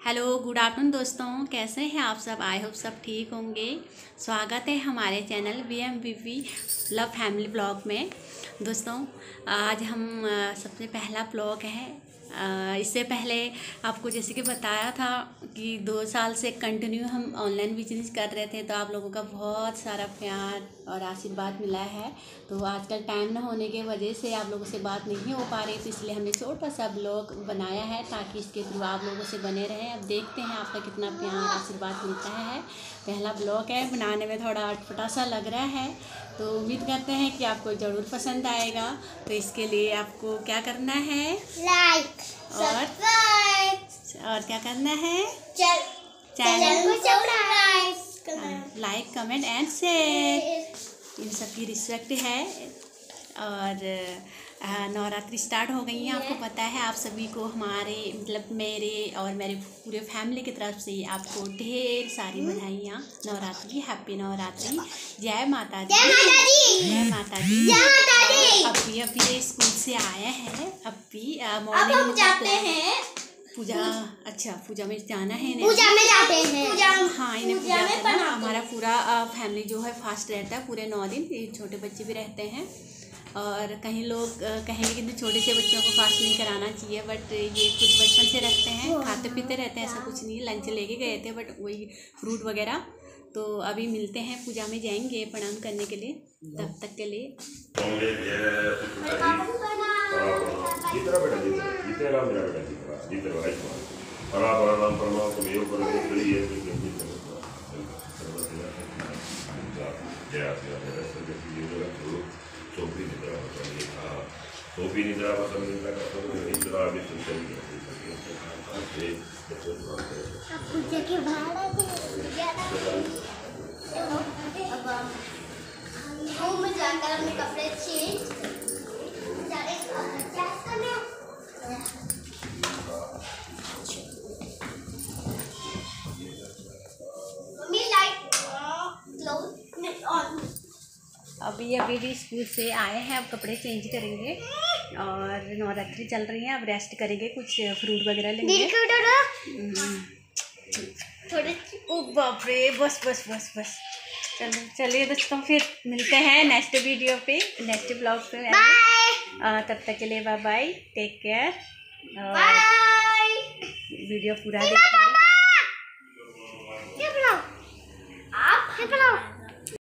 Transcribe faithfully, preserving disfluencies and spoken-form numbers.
Hello good afternoon दोस्तों, कैसे हैं आप सब। आई होप सब ठीक होंगे। स्वागत है हमारे channel V M V V love family blog में। दोस्तों आज हम सबसे पहला ब्लॉग है। इससे पहले आपको जैसे कि बताया था कि दो साल से कंटिन्यू हम ऑनलाइन बिजनेस कर रहे थे, तो आप लोगों का बहुत सारा प्यार और आशीर्वाद मिला है। तो आजकल टाइम न होने की वजह से आप लोगों से बात नहीं हो पा रही, तो इसलिए हमने छोटा सा ब्लॉग बनाया है ताकि इसके थ्रू आप लोगों से बने रहें। अब देखते हैं आपका कितना प्यार आशीर्वाद मिलता है। पहला ब्लॉग है, बनाने में थोड़ा अटपटा सा लग रहा है, तो उम्मीद करते हैं कि आपको ज़रूर पसंद आएगा। तो इसके लिए आपको क्या करना है, लाइक और और क्या करना है, चैनल को subscribe, like comment and share, इन सब की रिस्पेक्ट है। और नवरात्रि स्टार्ट हो गई है, आपको पता है। आप सभी को हमारे मतलब मेरे और मेरे पूरे फैमिली की तरफ से आपको ढेर सारी बधाइयाँ। नवरात्रि, हैप्पी नवरात्रि, जय माता दी, जय माता दी। अभी अभी स्कूल से आया है, अभी मॉर्निंग में जाते हैं पूजा। अच्छा, पूजा में जाना है इन्हें, पूजा में जाते हैं पूजा। हाँ, इन्हें पूजा करना। हमारा पूरा फैमिली जो है फास्ट रहता है पूरे नौ दिन। छोटे बच्चे भी रहते हैं, और कहीं लोग कहेंगे कि छोटे से बच्चों को फास्ट नहीं कराना चाहिए, बट ये कुछ बचपन से रखते हैं, खाते पीते रहते हैं, ऐसा कुछ नहीं। लंच लेके गए थे, बट वही फ्रूट वगैरह। तो अभी मिलते हैं, पूजा में जाएंगे प्रणाम करने के लिए। तब तक के लिए सोफी निद्रा चाहिए था। सोफी निद्रा पसंद निद्रा का सब निद्रा भी सुनते ही में जाकर अपने कपड़े चेंज अभी अभी भी स्कूल से आए हैं, अब कपड़े चेंज करेंगे और नवरात्रि चल रही है, अब रेस्ट करेंगे, कुछ फ्रूट वगैरह लेंगे। थोड़े ओ बाप रे, बस बस बस बस चलो चलिए दोस्तों, फिर मिलते हैं नेक्स्ट वीडियो पे, नेक्स्ट ब्लॉग पे। बाय। तब तक के लिए bye bye, take care, bye. Video पूरा देखिए। आप